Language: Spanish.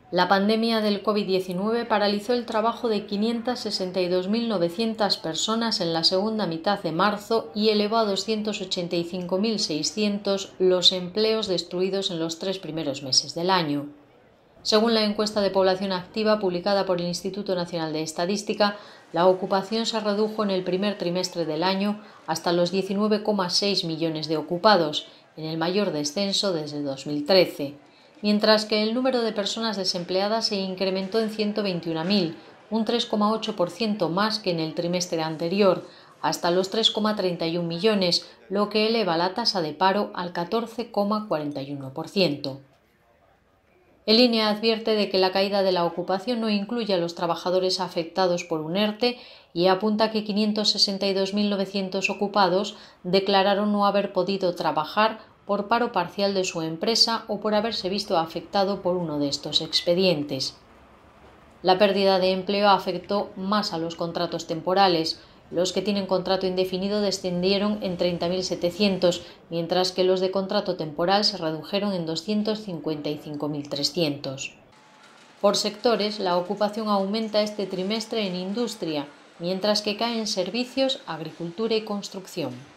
La pandemia del COVID-19 paralizó el trabajo de 562.900 personas en la segunda mitad de marzo y elevó a 285.600 los empleos destruidos en los 3 primeros meses del año. Según la encuesta de población activa publicada por el Instituto Nacional de Estadística, la ocupación se redujo en el primer trimestre del año hasta los 19,6 millones de ocupados, en el mayor descenso desde 2013, mientras que el número de personas desempleadas se incrementó en 121.000, un 3,8% más que en el trimestre anterior, hasta los 3,31 millones, lo que eleva la tasa de paro al 14,41%. El INE advierte de que la caída de la ocupación no incluye a los trabajadores afectados por un ERTE y apunta que 562.900 ocupados declararon no haber podido trabajar por paro parcial de su empresa o por haberse visto afectado por uno de estos expedientes. La pérdida de empleo afectó más a los contratos temporales. Los que tienen contrato indefinido descendieron en 30.700, mientras que los de contrato temporal se redujeron en 255.300. Por sectores, la ocupación aumenta este trimestre en industria, mientras que cae en servicios, agricultura y construcción.